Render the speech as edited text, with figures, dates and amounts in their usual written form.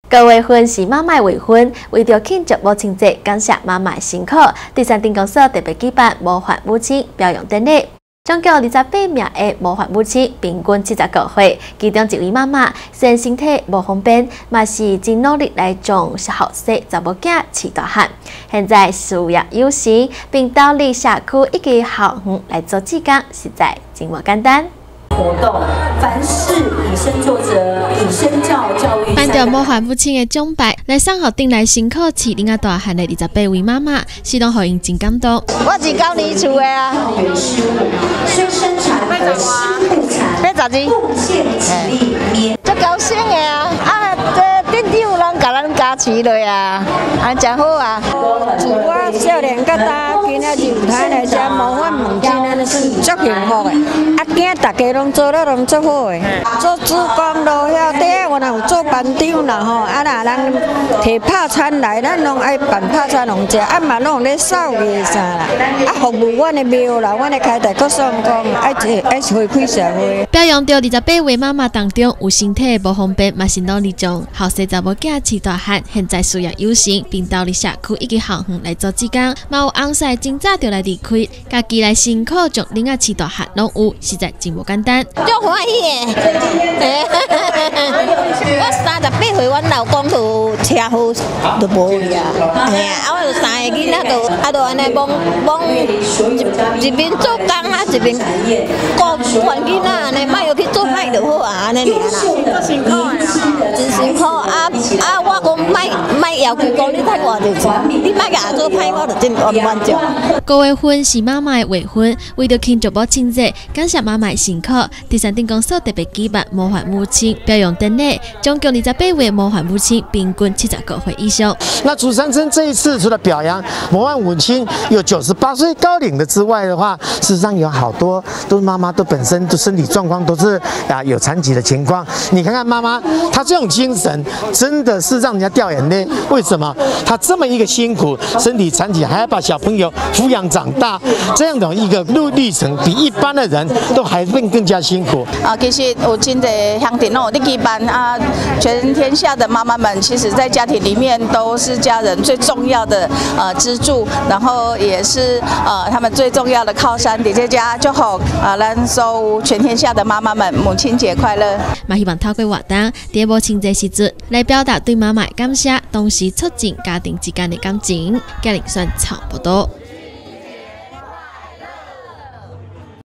各位婚是妈妈未婚，为着庆祝母亲节，感谢妈妈辛苦。第三电公司特别举办模范母亲表扬典礼，总共28名的模范母亲，平均79岁。其中一位妈妈虽然身体无方便，嘛是真努力来将后生查某囝饲大汉。现在事业有成，并到立社区一个校园来做志工，实在真无简单。 活动，凡事以身作则，以身教育。 颁着模范母亲的奖牌，来送予顶来辛苦饲囡仔大汉的28位妈妈，是拢互因真感动。 我是9年厝的啊，足高兴的啊！这店长拢甲咱加持落啊，真好啊！ 自我少年到大，今仔日有摊来遮模范母亲，安尼算足幸福的。啊，囝大家拢做了拢足好的，做主工咯，遐底下我若有做班长啦吼，啊若人摕拍餐来，咱拢爱办拍餐互食，啊嘛拢咧扫个啥啦，啊服务阮的庙啦，阮的开台各双工，爱回馈社会。 表扬到28位妈妈当中，有身体无方便，嘛是努力将后生查某囝饲大汉，现在事业有成，并到立社区一个校园来做志工，嘛有翁婿真早就来离开，家己来辛苦将囡仔饲大汉拢有，实在真无简单。 足欢喜的，我38岁，阮老公就车祸就无去啊，我就3个囡仔就安尼忙一边做工啊，一边顾管囡仔，安尼莫要去做歹就好啊，安尼尔啦。辛苦的真辛苦啊！我讲莫要求讲你太外就算，你莫甲做歹，我就真完全。 各位婚是妈妈的未婚，为着庆祝母亲节，感谢妈妈的辛苦。第三电公司特别举办模范母亲表扬典礼，总共28位模范母亲，平均79岁以上。 那主山村这一次除了表扬模范母亲有98岁高龄的之外的话，事实上有好多都是妈妈都本身都身体状况都是有残疾的情况。你看看妈妈，她这种精神真的是让人家掉眼泪。为什么？她这么一个辛苦，身体残疾，还要把小朋友抚养长大，这样的一个历程，比一般的人都还更加辛苦。 其实有真侪乡镇哦，你举办啊，全天下的妈妈们，其实在家庭里面都是家人最重要的支柱，然后也是他们最重要的靠山。伫这家就好咱所有全天下的妈妈们，母亲节快乐！ 嘛希望透过活动，在母亲节时阵来表达对妈妈的感谢，同时促进家庭之间的感情。家庭算差不多。